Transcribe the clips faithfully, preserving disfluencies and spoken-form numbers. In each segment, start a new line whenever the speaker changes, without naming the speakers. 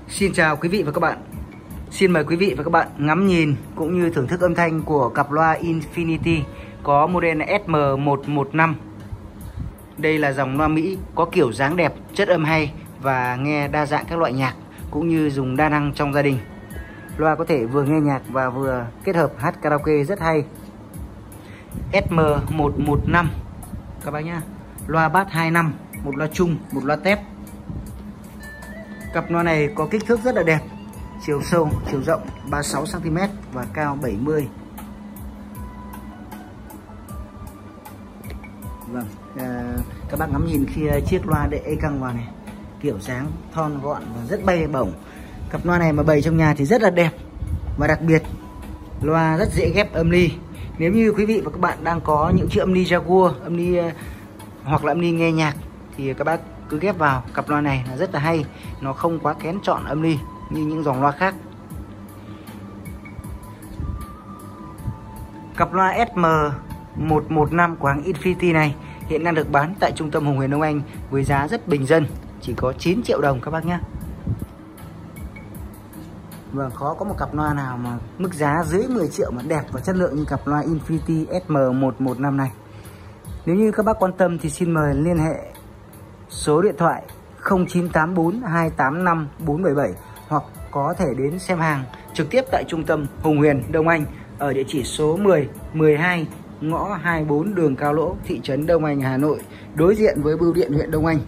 Xin chào quý vị và các bạn. Xin mời quý vị và các bạn ngắm nhìn cũng như thưởng thức âm thanh của cặp loa Infinity có model S M một một năm. Đây là dòng loa Mỹ có kiểu dáng đẹp, chất âm hay và nghe đa dạng các loại nhạc cũng như dùng đa năng trong gia đình. Loa có thể vừa nghe nhạc và vừa kết hợp hát karaoke rất hay. S M một một năm các bác nhá. Loa bass hai năm, một loa chung, một loa tép. Cặp loa này có kích thước rất là đẹp, chiều sâu, chiều rộng ba mươi sáu xăng ti mét và cao bảy mươi. Vâng, à, các bác ngắm nhìn khi chiếc loa để e căng vào này, kiểu dáng thon gọn và rất bay bổng. Cặp loa này mà bày trong nhà thì rất là đẹp và đặc biệt loa rất dễ ghép âm ly. Nếu như quý vị và các bạn đang có những chiếc âm ly Jaguar, âm ly hoặc là âm ly nghe nhạc thì các bác cứ ghép vào cặp loa này là rất là hay, nó không quá kén chọn âm ly như những dòng loa khác. Cặp loa S M một một năm của hãng Infinity này hiện đang được bán tại trung tâm Hùng Huyền Đông Anh với giá rất bình dân, chỉ có chín triệu đồng các bác nhé. Vâng, khó có một cặp loa nào mà mức giá dưới mười triệu mà đẹp và chất lượng như cặp loa Infinity S M một một năm này. Nếu như các bác quan tâm thì xin mời liên hệ số điện thoại không chín tám bốn hai tám năm bốn bảy bảy hoặc có thể đến xem hàng trực tiếp tại trung tâm Hùng Huyền Đông Anh ở địa chỉ số mười, mười hai, ngõ hai mươi bốn đường Cao Lỗ, thị trấn Đông Anh, Hà Nội, đối diện với bưu điện huyện Đông Anh.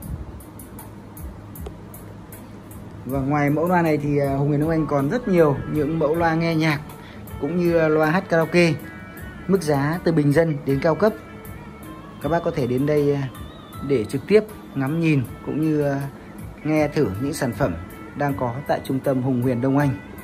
Và ngoài mẫu loa này thì Hùng Huyền Đông Anh còn rất nhiều những mẫu loa nghe nhạc cũng như loa hát karaoke, mức giá từ bình dân đến cao cấp. Các bác có thể đến đây để trực tiếp ngắm nhìn cũng như nghe thử những sản phẩm đang có tại trung tâm Hùng Huyền Đông Anh.